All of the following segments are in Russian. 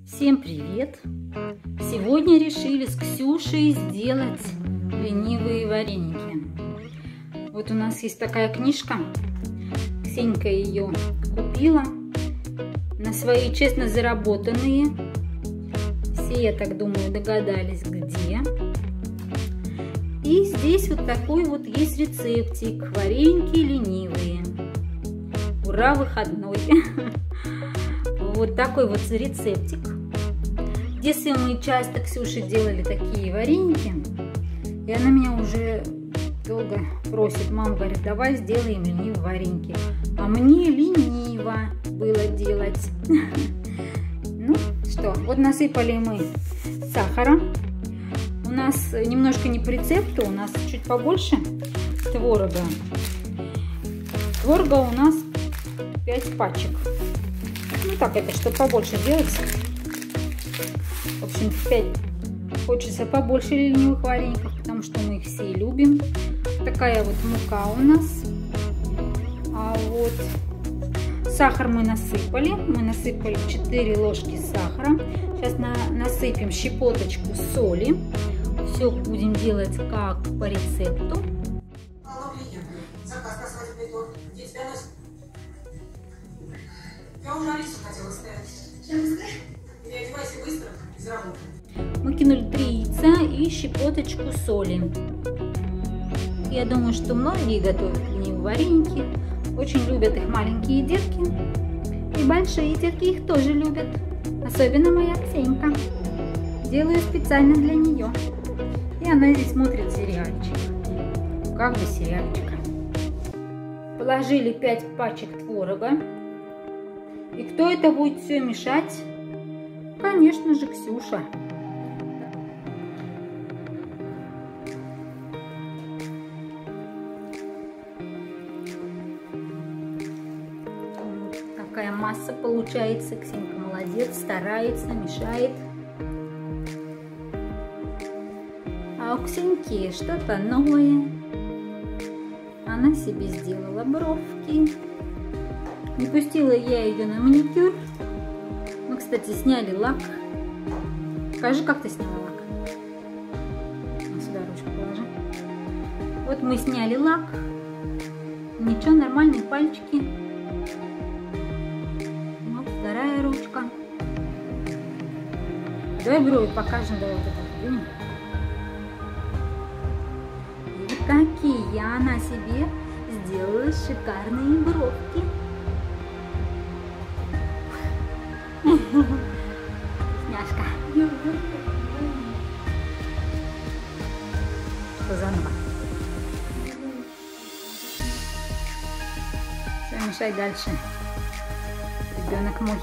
Всем привет! Сегодня решили с Ксюшей сделать ленивые вареники. Вот у нас есть такая книжка. Ксенька ее купила на свои честно заработанные. Все, я так думаю, догадались, где. И здесь вот такой вот есть рецептик. Вареники ленивые. Ура, выходной! Вот такой вот рецептик. В детстве мы часто Ксюше делали такие вареники. И она меня уже долго просит. Мама говорит, давай сделаем ленивые вареники. А мне лениво было делать. Ну что, вот насыпали мы сахара. У нас немножко не по рецепту, у нас чуть побольше творога. Творога у нас 5 пачек. Ну так, это чтобы побольше делать. В общем, 5 хочется побольше ленивых вареников, потому что мы их все любим. Такая вот мука у нас. А вот сахар мы насыпали. Мы насыпали 4 ложки сахара. Сейчас насыпем щепоточку соли. Все будем делать как по рецепту. Я уже Алису хотела сказать. Переодевайся быстро, без работы. Мы кинули 3 яйца и щепоточку соли. Я думаю, что многие готовят ленивые вареники. Очень любят их маленькие детки. И большие детки их тоже любят. Особенно моя Ксенька. Делаю специально для нее. И она здесь смотрит сериальчик. Как бы сериальчик. Положили 5 пачек творога. И кто это будет все мешать? Конечно же, Ксюша. Такая масса получается. Ксенька молодец, старается, мешает. А у Ксеньки что-то новое. Она себе сделала бровки. Не пустила я ее на маникюр. Мы, кстати, сняли лак. Покажи, как ты сняла лак. Сюда ручку положи. Вот мы сняли лак. Ничего, нормальные пальчики. Вот вторая ручка. Давай брови покажем. Давай вот это. И вот такие она себе сделала шикарные бровки. Сняшка. Что заново? Все, мешай дальше. Ребенок мой.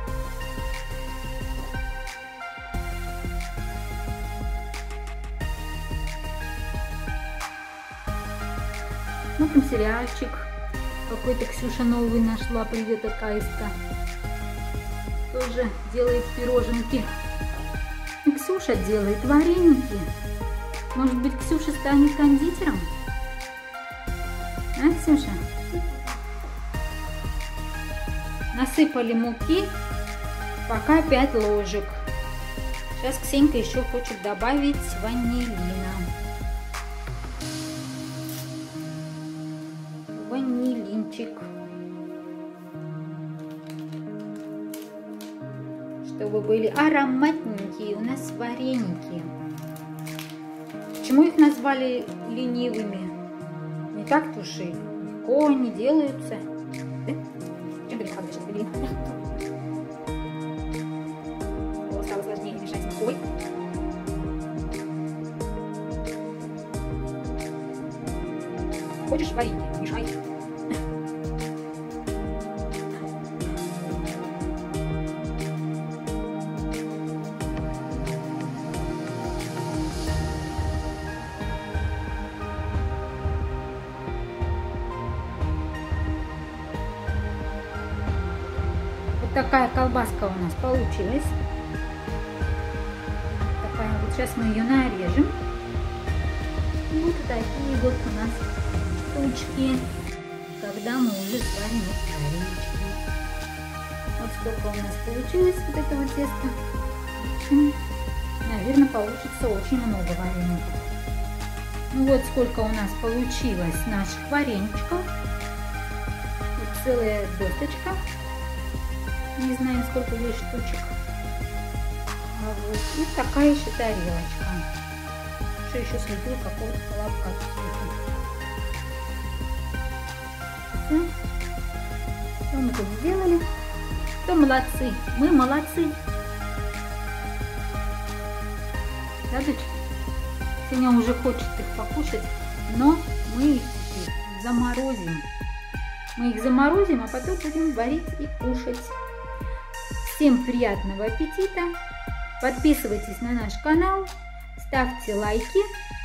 Смотрим сериальчик. Какой-то Ксюша новый нашла. Привет, Акаиска. Тоже делает пироженки. И Ксюша делает вареники. Может быть, Ксюша станет кондитером? А, Ксюша? Насыпали муки пока 5 ложек. Сейчас Ксенька еще хочет добавить ванилина. Ванилинчик. Чтобы были ароматненькие у нас вареники. Почему их назвали ленивыми? Не так-то уж и легко они делаются. Да? Чем ты легко сейчас были? Стало сложнее мешать с мукой. Хочешь вареники? Мешай. Такая колбаска у нас получилась. Такая вот. Сейчас мы ее нарежем. И вот такие вот у нас штучки, когда мы уже сварим варенички. Вот столько у нас получилось вот этого теста. В общем, наверное, получится очень много вареников. Ну вот сколько у нас получилось наших вареничков. Вот целая досточка. Не знаю, сколько здесь штучек. Вот. И такая еще тарелочка. Что еще слепил какого-то колобка. Что мы тут сделали? Что молодцы? Мы молодцы. Да, дочь? Сегодня уже хочет их покушать, но мы их заморозим. Мы их заморозим, а потом будем варить и кушать. Всем приятного аппетита! Подписывайтесь на наш канал, ставьте лайки.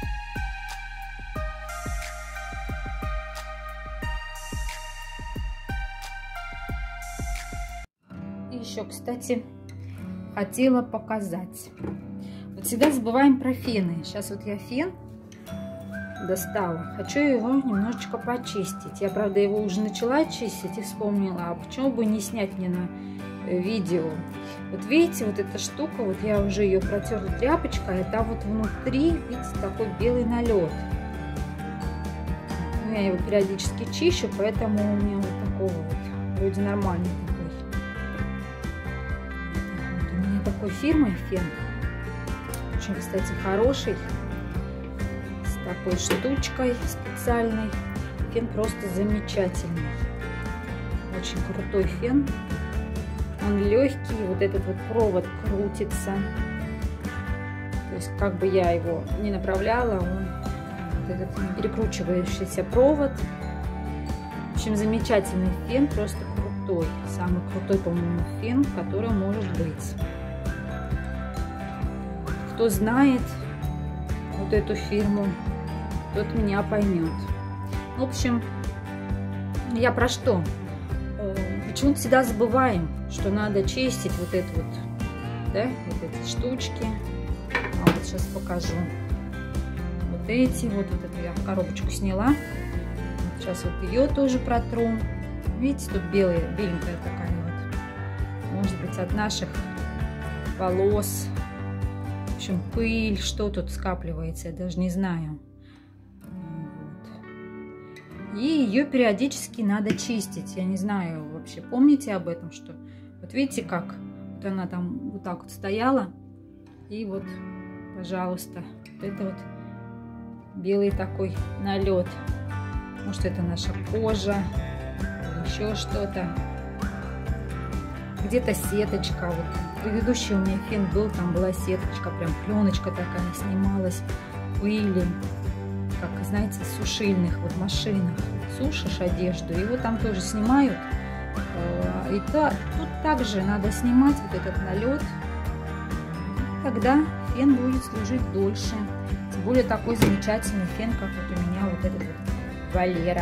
И еще, кстати, хотела показать. Вот всегда забываем про фены. Сейчас вот я фен достала. Хочу его немножечко почистить. Я, правда, его уже начала чистить и вспомнила, а почему бы не снять мне на видео. Вот видите, вот эта штука, вот я уже ее протерла тряпочкой, а там вот внутри, видите, такой белый налет. Я его периодически чищу, поэтому у меня вот такого вот, вроде нормальный такой. Вот у меня такой фирмы фен. Очень, кстати, хороший. С такой штучкой специальной. Фен просто замечательный. Очень крутой фен. Он легкий, вот этот вот провод крутится. То есть как бы я его не направляла, он вот этот перекручивающийся провод. В общем, замечательный фен, просто крутой. Самый крутой, по-моему, фен, который может быть. Кто знает вот эту фирму, тот меня поймет. В общем, я про что? Почему-то всегда забываем, что надо чистить вот это вот, да, вот эти штучки. А вот сейчас покажу. Вот эти, вот эту я коробочку сняла. Вот сейчас вот ее тоже протру. Видите, тут беленькая такая вот. Может быть, от наших волос. В общем, пыль, что тут скапливается, я даже не знаю. И ее периодически надо чистить. Я не знаю, вообще помните об этом, что вот видите, как вот она там вот так вот стояла. И вот, пожалуйста, вот это вот белый такой налет. Может, это наша кожа, еще что-то. Где-то сеточка. Вот предыдущий у меня фен был, там была сеточка, прям пленочка такая снималась, пыли. Как, знаете, в сушильных вот машинах сушишь одежду, его там тоже снимают. И тут также надо снимать вот этот налет. Тогда фен будет служить дольше. Тем более такой замечательный фен, как вот у меня вот этот вот Валера.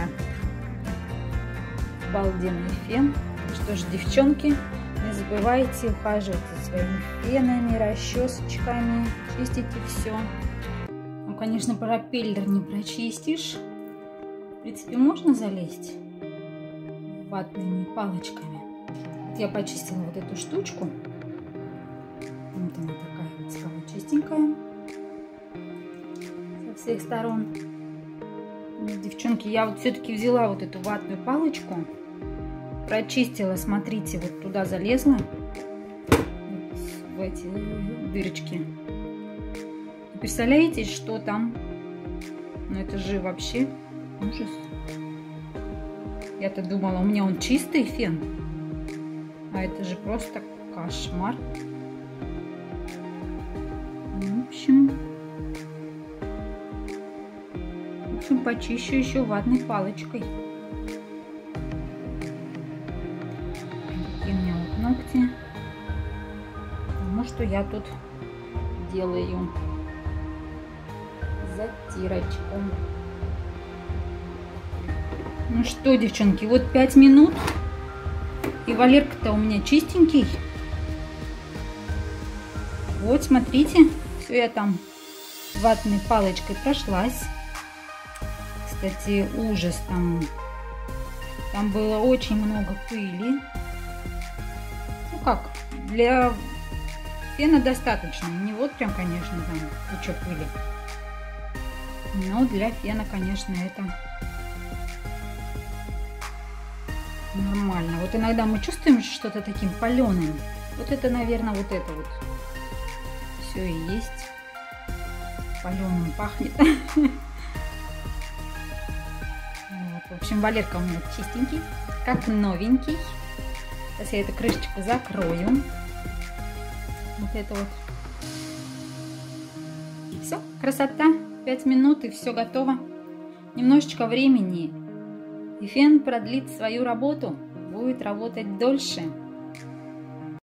Обалденный фен. Что ж, девчонки, не забывайте ухаживать за своими фенами, расчесочками, чистите все. Конечно, пропеллер не прочистишь. В принципе, можно залезть ватными палочками. Вот я почистила вот эту штучку. Вот она такая вот стала чистенькая со всех сторон. Девчонки, я вот все-таки взяла вот эту ватную палочку, прочистила, смотрите, вот туда залезла, вот в эти дырочки. Представляете, что там? Ну это же вообще ужас. Я-то думала, у меня он чистый фен. А это же просто кошмар. В общем, почищу еще ватной палочкой. Такие у меня вот ногти. Потому что я тут делаю затирочку. Ну что, девчонки, вот 5 минут. И Валерка-то у меня чистенький. Вот, смотрите. Все, я там ватной палочкой прошлась. Кстати, ужас там. Там было очень много пыли. как, для фена достаточно. Не вот прям, конечно, там куча пыли. Но для фена, конечно, это нормально. Вот иногда мы чувствуем что-то таким паленым. Вот это, наверное, вот это вот все и есть. Паленым пахнет. В общем, Валерка у меня чистенький, как новенький. Сейчас я эту крышечку закрою. Вот это вот. Все, красота. 5 минут и все готово. Немножечко времени. И фен продлит свою работу. Будет работать дольше.